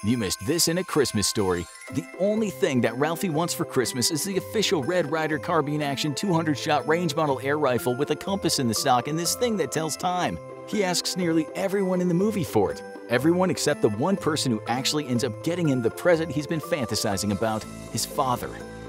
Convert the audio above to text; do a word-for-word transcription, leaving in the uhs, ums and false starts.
You missed this in A Christmas Story. The only thing that Ralphie wants for Christmas is the official Red Ryder Carbine Action two hundred shot range model air rifle with a compass in the stock and this thing that tells time. He asks nearly everyone in the movie for it. Everyone except the one person who actually ends up getting him the present he's been fantasizing about, his father.